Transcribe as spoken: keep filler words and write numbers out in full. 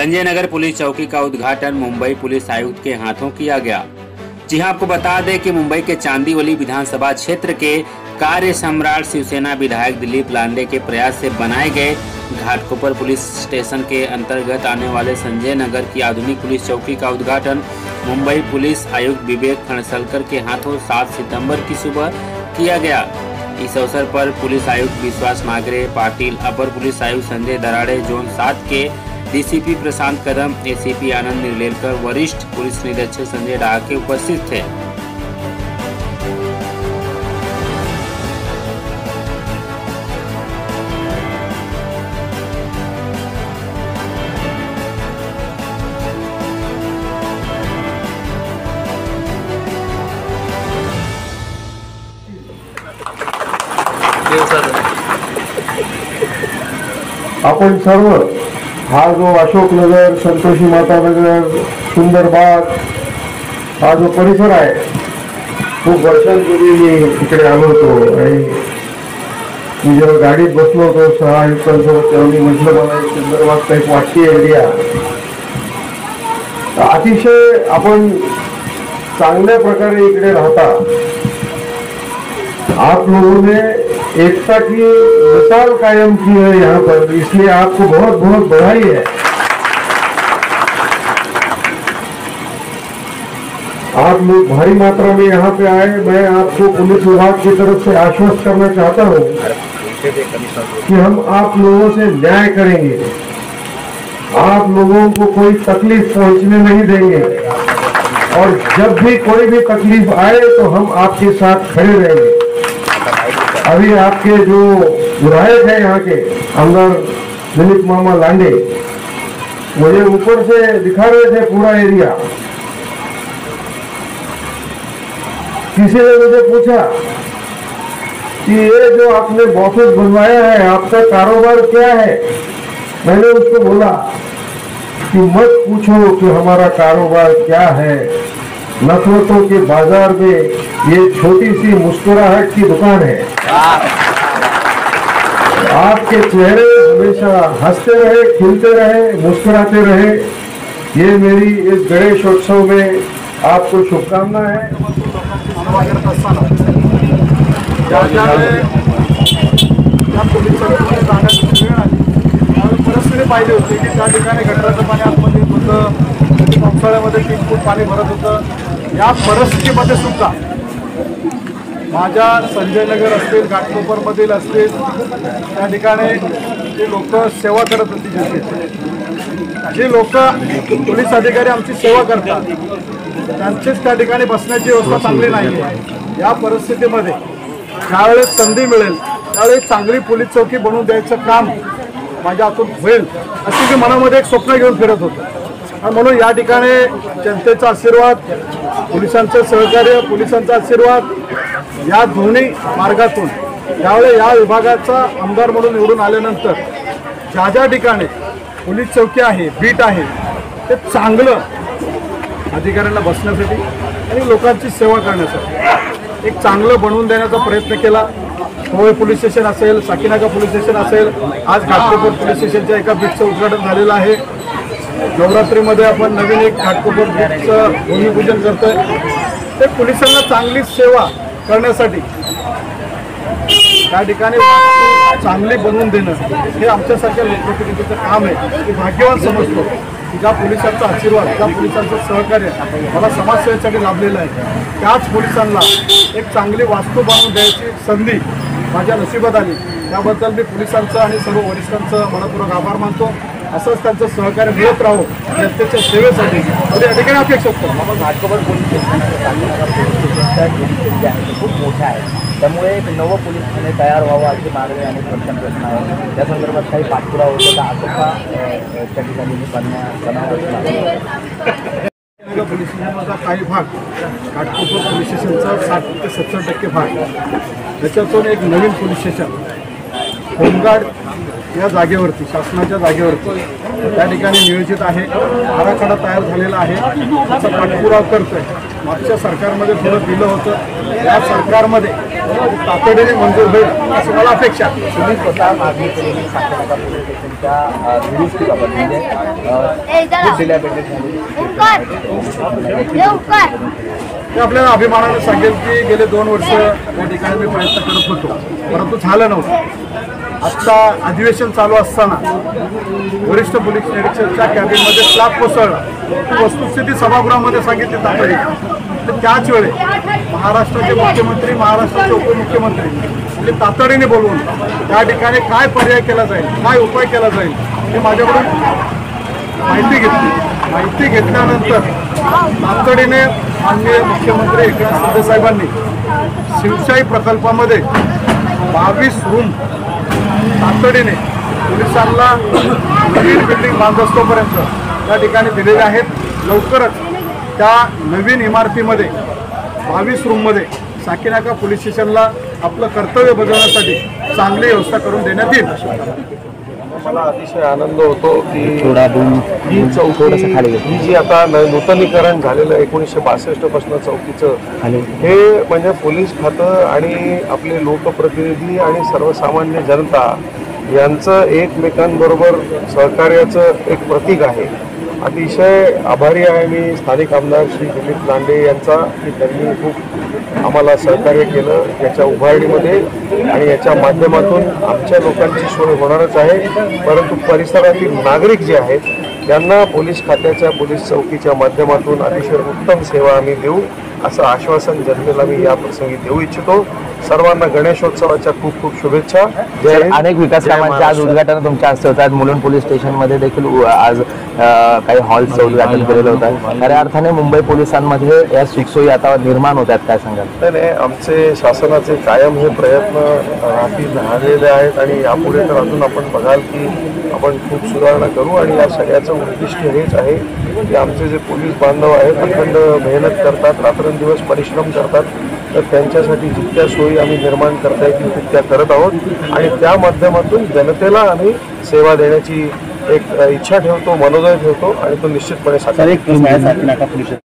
Sanjay Nagar police चौकी का उद्घाटन मुंबई पुलिस आयुक्त के हाथों किया गया। जी हां, आपको बता दें कि मुंबई के चांदीवली विधानसभा क्षेत्र के कार्य सम्राट शिवसेना विधायक दिलीप लांडे के प्रयास से बनाए गए घाटकोपर पुलिस स्टेशन के अंतर्गत आने वाले संजय नगर की आधुनिक पुलिस चौकी का उद्घाटन मुंबई पुलिस आयुक्त विवेक खड़सलकर के हाथों सात सितंबर की सुबह किया गया। इस अवसर पर पुलिस आयुक्त विश्वास मागरे पाटिल, अपर पुलिस आयुक्त संजय दराड़े, जोन सात के डीसीपी प्रशांत कदम, एसीपी आनंद निर्लेकर, वरिष्ठ पुलिस निरीक्षक संजय डाके उपस्थित थे। आपण सर्व हा जो अशोकनगर, संतोषी माता नगर, सुंदरबाग हा जो परिसर आहे, खूप वर्षांपूर्वी मी इकडे आलो होतो आणि मी जेव्हा गाडीत बसलो होतो सहआयुक्तांसोबत तेव्हा मी म्हटलं मला एक सुंदरबाग टाईप वाटते एरिया। अतिशय आपण चांगल्या प्रकारे इकडे राहता। आप लोगों ने एकता की मिसाल कायम की है यहाँ पर, इसलिए आपको बहुत बहुत बधाई है। आप लोग भारी मात्रा में यहाँ पे आए। मैं आपको पुलिस विभाग की तरफ से आश्वस्त करना चाहता हूँ कि हम आप लोगों से न्याय करेंगे, आप लोगों को कोई तकलीफ पहुंचने नहीं देंगे और जब भी कोई भी तकलीफ आए तो हम आपके साथ खड़े रहेंगे। अभी आपके जो विधायक है यहाँ के अंदर दिलीप मामा लांडे मुझे ऊपर से दिखा रहे थे पूरा एरिया। किसी ने मुझे पूछा कि ये जो आपने बॉसेस बनवाया है, आपका कारोबार क्या है? मैंने उसको बोला कि मत पूछो कि हमारा कारोबार क्या है। नफरतों के बाजार में ये छोटी सी मुस्कुराहट की दुकान है। आपके चेहरे हमेशा हंसते रहे, खिलते रहे, मुस्कुराते रहे। ये मेरी इस गणेशोत्सव में आपको शुभकामना है। परिस्थिती पाहिजे होती की त्या ठिकाणी गटाराचं पाणी आतमध्ये होतं, पावसाळ्यामध्ये तीन फूट पाणी भरत होतं। या परिस्थितीमध्ये सुद्धा माझ्या संजय नगर असतील, घाटकोपरमधील असतील, त्या ठिकाणी जे लोक सेवा करत होती, जे लोक पोलीस अधिकारी आमची सेवा करतात त्यांचीच त्या ठिकाणी बसण्याची व्यवस्था चांगली नाही आहे। या परिस्थितीमध्ये ज्यावेळेस संधी मिळेल त्यावेळेस चांगली पोलीस चौकी बनवून द्यायचं काम माझ्या हातून होईल अशी मी मनामध्ये एक स्वप्न घेऊन फिरत होतो। आणि म्हणून या ठिकाणी जनतेचा आशीर्वाद, पोलिसांचं सहकार्य, पोलिसांचा आशीर्वाद या दोन्ही मार्गातून त्यावेळेस या विभागाचा आमदार म्हणून निवडून आल्यानंतर ज्या ज्या ठिकाणी पोलीस चौकी आहे, बीट आहे, ते चांगलं अधिकाऱ्यांना बसण्यासाठी आणि लोकांची सेवा करण्यासाठी एक चांगलं बनवून देण्याचा प्रयत्न केला। होय पोलीस स्टेशन असेल, साकीनाका पोलीस स्टेशन असेल, आज घाटकोपर पोलीस स्टेशनच्या एका बीटचं उद्घाटन झालेलं आहे। नवरात्रीमध्ये आपण नवीन एक घाटकोपर बीटचं भूमिपूजन करतोय। ते पोलिसांना चांगली सेवा करण्यासाठी त्या ठिकाणी चांगली बनवून देणं हे आमच्यासारख्या लोकप्रतिनिधीचं काम आहे। मी भाग्यवान समजतो की ज्या पोलिसांचा आशीर्वाद, त्या पोलिसांचं सहकार्य मला समाजसेवेसाठी लाभलेलं आहे। त्याच पोलिसांना एक चांगली वास्तू बनवून द्यायची संधी माझ्या नशिबात आली। त्याबद्दल मी पोलिसांचं आणि सर्व वरिष्ठांचं मनपूर्वक आभार मानतो। असंच त्यांचं सहकार्य मिळत राहो जनतेच्या सेवेसाठी या ठिकाणी अपेक्षा करतो। आपण घाटकोपर पोलीस स्टेशन खूप मोठं आहे, त्यामुळे एक नवं पोलीस ठाणे तयार व्हावं अशी मागणी आणि प्रश्न प्रश्न आहे। त्या संदर्भात काही पाठपुरावा होतो का आटोपा त्या ठिकाणी पोलीस स्टेशनचा काही भाग, घाटकोपर पोलीस स्टेशनचा साठ ते सत्तर टक्के भाग, त्याच्यातून एक नवीन पोलीस स्टेशन होमगार्ड या जागेवरती, शासनाच्या जागेवरती त्या ठिकाणी नियोजित आहे, आराखडा तयार झालेला आहे, त्याचा पाठपुरावा करतोय. मागच्या सरकारमध्ये थोडं दिलं होतं, या सरकारमध्ये तातडीने मंजूर होईल असं मला अपेक्षा आहे. तुम्ही स्वतः मागणी केलेली साखरपा पोलीस स्टेशनच्या दुरुस्तीबाबत म्हणजे दिल्या ते आपल्याला अभिमानाने सांगेल की गेले दोन वर्ष त्या ठिकाणी मी प्रयत्न करत होतो, परंतु झालं नव्हतं. आत्ता अधिवेशन चालू असताना वरिष्ठ पोलीस निरीक्षकच्या कॅबिनमध्ये स्लॅब कोसळला, वस्तुस्थिती सभागृहामध्ये सांगितली तातडीने. तर त्याच वेळी महाराष्ट्राचे मुख्यमंत्री, महाराष्ट्राचे उपमुख्यमंत्री म्हणजे तातडीने बोलवून त्या ठिकाणी काय पर्याय केला जाईल, काय उपाय केला जाईल हे माझ्याकडून माहिती घेतली. माहिती घेतल्यानंतर तातडीने माननीय मुख्यमंत्री एकनाथ शिंदे साहेबांनी शिवशाही प्रकल्पामध्ये बावीस रूम तातडीने पोलिसांना नवीन बिल्डिंग बांधस्तोपर्यंत त्या ठिकाणी दिलेले आहेत. लवकरच त्या नवीन इमारतीमध्ये बावीस रूममध्ये साकीनाका पोलीस स्टेशनला आपलं कर्तव्य बजावण्यासाठी चांगली व्यवस्था करून देण्यात येईल. मला अतिशय आनंद होतो की ही चौकी ही जी आता नूतनीकरण झालेलं एकोणीसशे बासष्ट पासून चौकीचं हे म्हणजे पोलीस खातं आणि आपले लोकप्रतिनिधी आणि सर्वसामान्य जनता यांचं एकमेकांबरोबर सहकार्याचं एक प्रतीक आहे. अतिशय आभारी आहे मी स्थानिक आमदार श्री दिलीप लांडे यांचा की त्यांनी खूप आम्हाला सहकार्य केलं याच्या उभारणीमध्ये आणि याच्या माध्यमातून आमच्या लोकांची सोय होणारच आहे, परंतु परिसरातील नागरिक जे आहेत त्यांना पोलीस खात्याच्या पोलीस चौकीच्या माध्यमातून अतिशय उत्तम सेवा आम्ही देऊ असं आश्वासन जनतेला मी या प्रसंगी देऊ इच्छितो. सर्वांना गणेशोत्सवाच्या खूप खूप शुभेच्छा. अनेक विकास कामांचे आज उद्घाटन तुमच्या हस्ते होतात. मुलुंड पोलीस स्टेशनमध्ये देखील आज काही हॉल्सचं उद्घाटन केलेलं होतं. खऱ्या अर्थाने मुंबई पोलिसांमध्ये या सुखसोयी आता निर्माण होतात, काय सांगाल? नाही, आमचे शासनाचे कायम हे प्रयत्न राहतील राहिलेले आहेत आणि यापुढे तर अजून आपण बघाल की आपण खूप सुधारणा करू आणि या सगळ्याचं उद्दिष्ट हेच आहे की आमचे जे पोलीस बांधव आहेत अखंड मेहनत करतात, रात्रंदिवस परिश्रम करतात, तर त्यांच्यासाठी जितक्या सोयी आम्ही निर्माण करता येतील तितक्या करत आहोत आणि त्या माध्यमातून जनतेला आम्ही सेवा देण्याची एक इच्छा ठेवतो, मनोदय ठेवतो आणि तो निश्चितपणे साकार.